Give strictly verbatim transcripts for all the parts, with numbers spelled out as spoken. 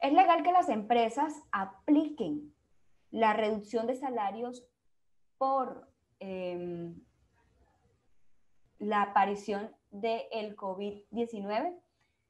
Es legal que las empresas apliquen la reducción de salarios por eh, la aparición del COVID diecinueve.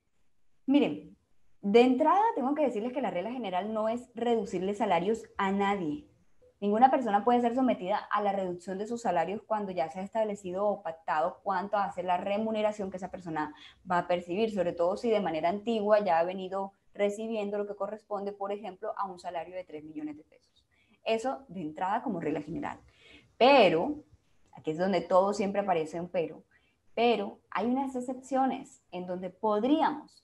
Miren, de entrada tengo que decirles que la regla general no es reducirle salarios a nadie. Ninguna persona puede ser sometida a la reducción de sus salarios cuando ya se ha establecido o pactado cuánto va a ser la remuneración que esa persona va a percibir, sobre todo si de manera antigua ya ha venido recibiendo lo que corresponde, por ejemplo, a un salario de tres millones de pesos. Eso de entrada como regla general. Pero, aquí es donde todo siempre aparece un pero, pero hay unas excepciones en donde podríamos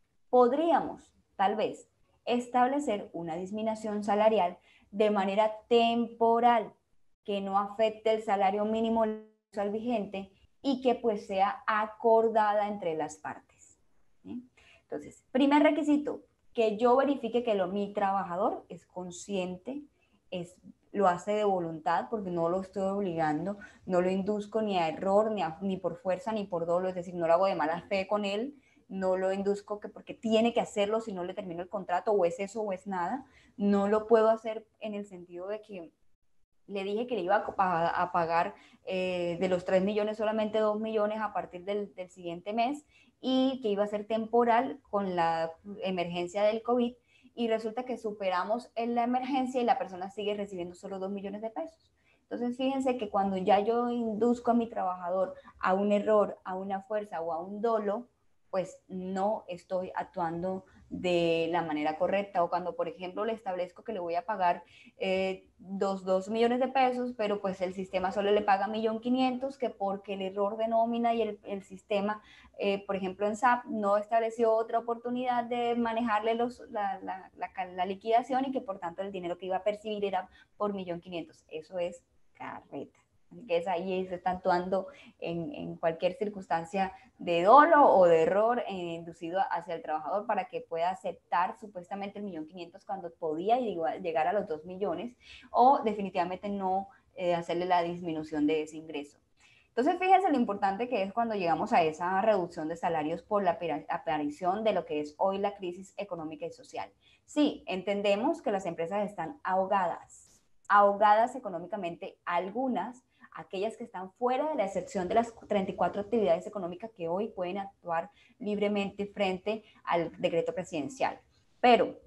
podríamos, tal vez, establecer una disminución salarial de manera temporal que no afecte el salario mínimo mensual vigente y que pues sea acordada entre las partes. ¿Sí? Entonces, primer requisito, que yo verifique que lo, mi trabajador es consciente, es, lo hace de voluntad porque no lo estoy obligando, no lo induzco ni a error, ni, a, ni por fuerza, ni por dolo, es decir, no lo hago de mala fe con él, no lo induzco que porque tiene que hacerlo si no le termino el contrato, o es eso o es nada. No lo puedo hacer en el sentido de que le dije que le iba a, a pagar eh, de los tres millones solamente dos millones a partir del, del siguiente mes y que iba a ser temporal con la emergencia del COVID, y resulta que superamos en la emergencia y la persona sigue recibiendo solo dos millones de pesos. Entonces, fíjense que cuando ya yo induzco a mi trabajador a un error, a una fuerza o a un dolo, pues no estoy actuando de la manera correcta. O cuando, por ejemplo, le establezco que le voy a pagar eh, dos, dos millones de pesos, pero pues el sistema solo le paga un millón quinientos, que porque el error de nómina y el, el sistema, eh, por ejemplo en S A P, no estableció otra oportunidad de manejarle los, la, la, la, la liquidación, y que por tanto el dinero que iba a percibir era por un millón quinientos. Eso es carreta. Que es ahí se está actuando en, en cualquier circunstancia de dolo o de error eh, inducido hacia el trabajador para que pueda aceptar supuestamente el millón quinientos cuando podía llegar a los dos millones, o definitivamente no eh, hacerle la disminución de ese ingreso. Entonces, fíjense lo importante que es cuando llegamos a esa reducción de salarios por la aparición de lo que es hoy la crisis económica y social. Sí, entendemos que las empresas están ahogadas, ahogadas económicamente, algunas, aquellas que están fuera de la excepción de las treinta y cuatro actividades económicas que hoy pueden actuar libremente frente al decreto presidencial. Pero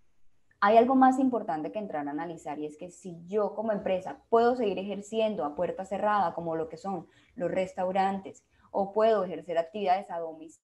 hay algo más importante que entrar a analizar, y es que si yo como empresa puedo seguir ejerciendo a puerta cerrada, como lo que son los restaurantes, o puedo ejercer actividades a domicilio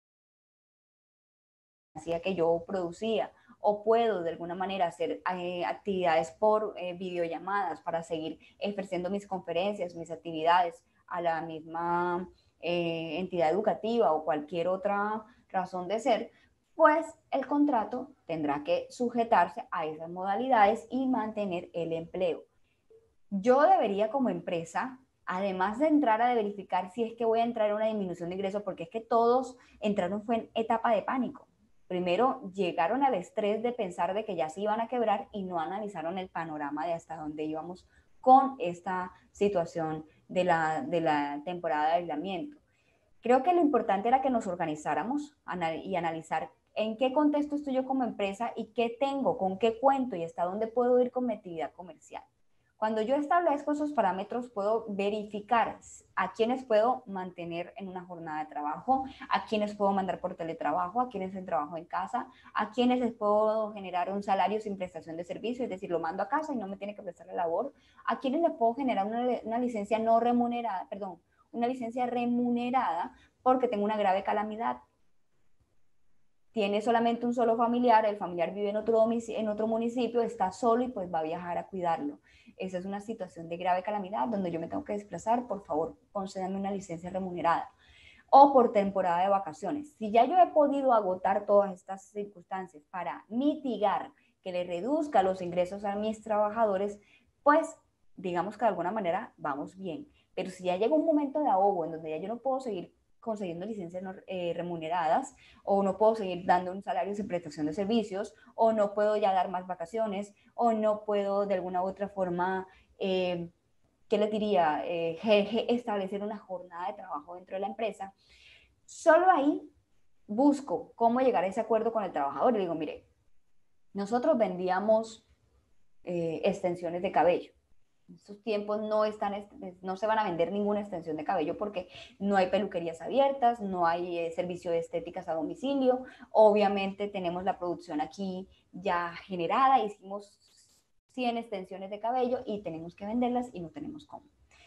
que yo producía, o puedo de alguna manera hacer eh, actividades por eh, videollamadas para seguir ejerciendo mis conferencias, mis actividades a la misma eh, entidad educativa o cualquier otra razón de ser, pues el contrato tendrá que sujetarse a esas modalidades y mantener el empleo. Yo debería como empresa, además de entrar a verificar si es que voy a entrar en una disminución de ingresos, porque es que todos entraron fue en etapa de pánico. Primero llegaron al estrés de pensar de que ya se iban a quebrar y no analizaron el panorama de hasta dónde íbamos con esta situación de la, de la temporada de aislamiento. Creo que lo importante era que nos organizáramos y analizar en qué contexto estoy yo como empresa y qué tengo, con qué cuento y hasta dónde puedo ir con mi actividad comercial. Cuando yo establezco esos parámetros, puedo verificar a quiénes puedo mantener en una jornada de trabajo, a quiénes puedo mandar por teletrabajo, a quiénes en trabajo en casa, a quiénes les puedo generar un salario sin prestación de servicio, es decir, lo mando a casa y no me tiene que prestar la labor, a quiénes les puedo generar una, una licencia no remunerada, perdón, una licencia remunerada porque tengo una grave calamidad. Tiene solamente un solo familiar, el familiar vive en otro, en otro municipio, está solo y pues va a viajar a cuidarlo. Esa es una situación de grave calamidad donde yo me tengo que desplazar, por favor, concédame una licencia remunerada. O por temporada de vacaciones. Si ya yo he podido agotar todas estas circunstancias para mitigar que le reduzca los ingresos a mis trabajadores, pues digamos que de alguna manera vamos bien. Pero si ya llega un momento de ahogo en donde ya yo no puedo seguir consiguiendo licencias no, eh, remuneradas, o no puedo seguir dando un salario sin prestación de servicios, o no puedo ya dar más vacaciones, o no puedo de alguna u otra forma, eh, ¿qué les diría? Eh, establecer una jornada de trabajo dentro de la empresa. Solo ahí busco cómo llegar a ese acuerdo con el trabajador y digo, mire, nosotros vendíamos eh, extensiones de cabello. En estos tiempos no, están, no se van a vender ninguna extensión de cabello porque no hay peluquerías abiertas, no hay eh, servicio de estéticas a domicilio. Obviamente tenemos la producción aquí ya generada, hicimos cien extensiones de cabello y tenemos que venderlas y no tenemos cómo.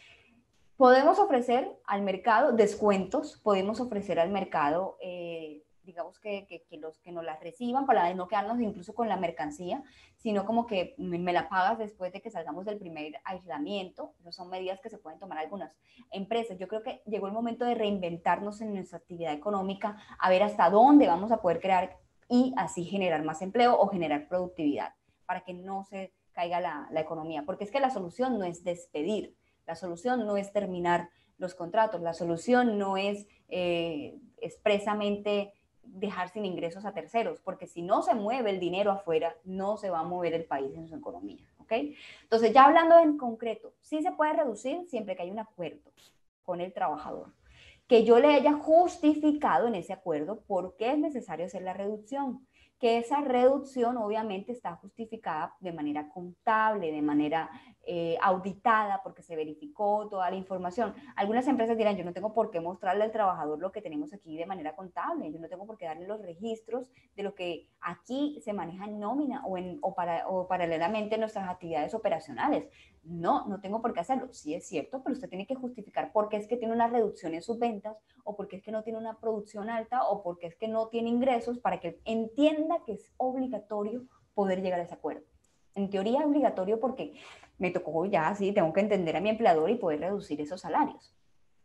Podemos ofrecer al mercado descuentos, podemos ofrecer al mercado, eh, digamos que, que, que los que nos las reciban para no quedarnos incluso con la mercancía, sino como que me, me la pagas después de que salgamos del primer aislamiento. Esas son medidas que se pueden tomar algunas empresas. Yo creo que llegó el momento de reinventarnos en nuestra actividad económica, a ver hasta dónde vamos a poder crear y así generar más empleo o generar productividad para que no se caiga la, la economía, porque es que la solución no es despedir. La solución no es terminar los contratos, la solución no es eh, expresamente dejar sin ingresos a terceros, porque si no se mueve el dinero afuera, no se va a mover el país en su economía, ¿ok? Entonces, ya hablando en concreto, sí se puede reducir siempre que haya un acuerdo con el trabajador, que yo le haya justificado en ese acuerdo por qué es necesario hacer la reducción, que esa reducción obviamente está justificada de manera contable, de manera eh, auditada, porque se verificó toda la información. Algunas empresas dirán, yo no tengo por qué mostrarle al trabajador lo que tenemos aquí de manera contable, yo no tengo por qué darle los registros de lo que aquí se maneja en nómina o, en, o, para, o paralelamente en nuestras actividades operacionales. No, no tengo por qué hacerlo. Sí es cierto, pero usted tiene que justificar por qué es que tiene una reducción en sus ventas, o porque es que no tiene una producción alta, o porque es que no tiene ingresos, para que entienda que es obligatorio poder llegar a ese acuerdo. En teoría es obligatorio porque me tocó ya, sí, tengo que entender a mi empleador y poder reducir esos salarios.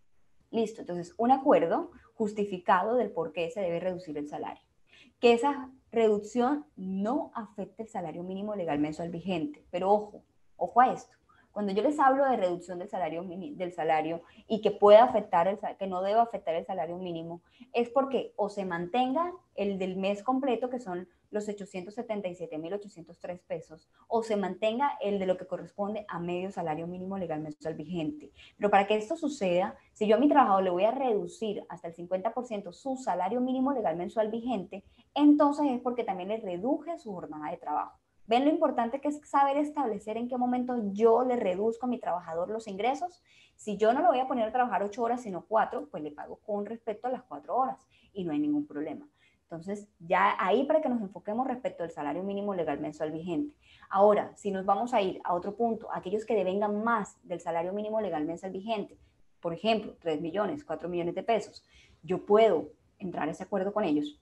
Listo, entonces un acuerdo justificado del por qué se debe reducir el salario. Que esa reducción no afecte el salario mínimo legal mensual vigente. Pero ojo, ojo a esto. Cuando yo les hablo de reducción del salario, del salario y que pueda afectar, el, que no deba afectar el salario mínimo, es porque o se mantenga el del mes completo, que son los ochocientos setenta y siete mil ochocientos tres pesos, o se mantenga el de lo que corresponde a medio salario mínimo legal mensual vigente. Pero para que esto suceda, si yo a mi trabajador le voy a reducir hasta el cincuenta por ciento su salario mínimo legal mensual vigente, entonces es porque también le reduje su jornada de trabajo. ¿Ven lo importante que es saber establecer en qué momento yo le reduzco a mi trabajador los ingresos? Si yo no lo voy a poner a trabajar ocho horas, sino cuatro, pues le pago con respecto a las cuatro horas y no hay ningún problema. Entonces, ya ahí para que nos enfoquemos respecto al salario mínimo legal mensual vigente. Ahora, si nos vamos a ir a otro punto, aquellos que devengan más del salario mínimo legal mensual vigente, por ejemplo, tres millones, cuatro millones de pesos, yo puedo entrar a ese acuerdo con ellos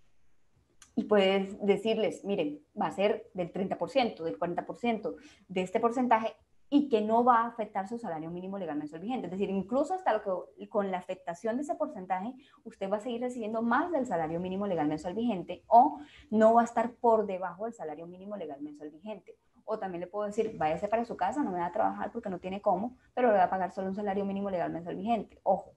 y puedes decirles, miren, va a ser del treinta por ciento, del cuarenta por ciento de este porcentaje y que no va a afectar su salario mínimo legal mensual vigente. Es decir, incluso hasta lo que, con la afectación de ese porcentaje, usted va a seguir recibiendo más del salario mínimo legal mensual vigente o no va a estar por debajo del salario mínimo legal mensual vigente. O también le puedo decir, váyase para su casa, no me va a trabajar porque no tiene cómo, pero le va a pagar solo un salario mínimo legal mensual vigente. Ojo,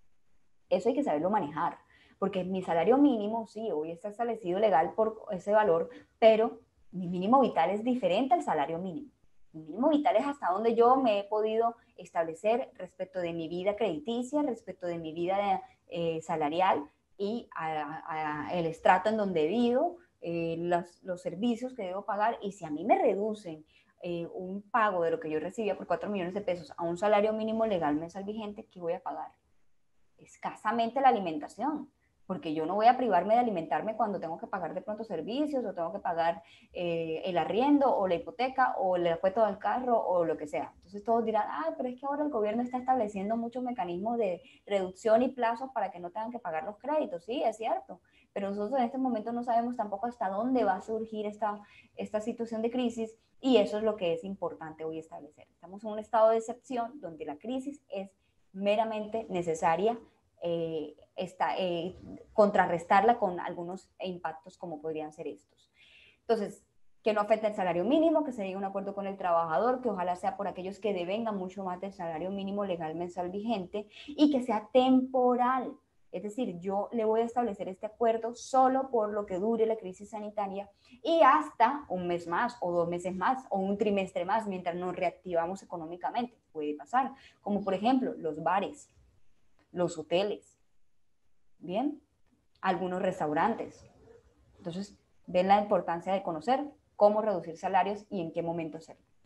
eso hay que saberlo manejar. Porque mi salario mínimo, sí, hoy está establecido legal por ese valor, pero mi mínimo vital es diferente al salario mínimo. Mi mínimo vital es hasta donde yo me he podido establecer respecto de mi vida crediticia, respecto de mi vida eh, salarial y a, a, a el estrato en donde vivo, eh, los, los servicios que debo pagar. Y si a mí me reducen eh, un pago de lo que yo recibía por cuatro millones de pesos a un salario mínimo legal mensual vigente, ¿qué voy a pagar? Escasamente la alimentación, porque yo no voy a privarme de alimentarme cuando tengo que pagar de pronto servicios o tengo que pagar eh, el arriendo o la hipoteca o el repuesto del carro o lo que sea. Entonces todos dirán, ah, pero es que ahora el gobierno está estableciendo muchos mecanismos de reducción y plazos para que no tengan que pagar los créditos. Sí, es cierto, pero nosotros en este momento no sabemos tampoco hasta dónde va a surgir esta, esta situación de crisis y eso es lo que es importante hoy establecer. Estamos en un estado de excepción donde la crisis es meramente necesaria eh, esta, eh, contrarrestarla con algunos impactos como podrían ser estos. Entonces, que no afecte el salario mínimo, que se llegue a un acuerdo con el trabajador, que ojalá sea por aquellos que devengan mucho más del salario mínimo legal mensual vigente y que sea temporal. Es decir, yo le voy a establecer este acuerdo solo por lo que dure la crisis sanitaria y hasta un mes más o dos meses más o un trimestre más mientras nos reactivamos económicamente. Puede pasar, como por ejemplo los bares, los hoteles, ¿bien? Algunos restaurantes. Entonces, ven la importancia de conocer cómo reducir salarios y en qué momento hacerlo.